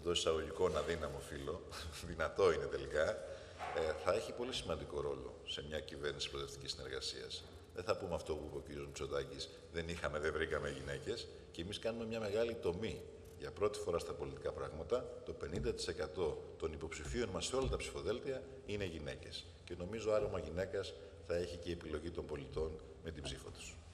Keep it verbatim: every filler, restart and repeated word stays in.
εντός εισαγωγικών αδύναμο φύλλο, δυνατό είναι τελικά, ε, θα έχει πολύ σημαντικό ρόλο σε μια κυβέρνηση προοδευτικής συνεργασίας. Δεν θα πούμε αυτό που είπε ο κ. Μητσοτάκης, δεν είχαμε, δεν βρήκαμε γυναίκες, και εμείς κάνουμε μια μεγάλη τομή. Για πρώτη φορά στα πολιτικά πράγματα, το πενήντα τοις εκατό των υποψηφίων μας σε όλα τα ψηφοδέλτια είναι γυναίκες. Και νομίζω άρωμα γυναίκας θα έχει και η επιλογή των πολιτών με την ψήφο τους.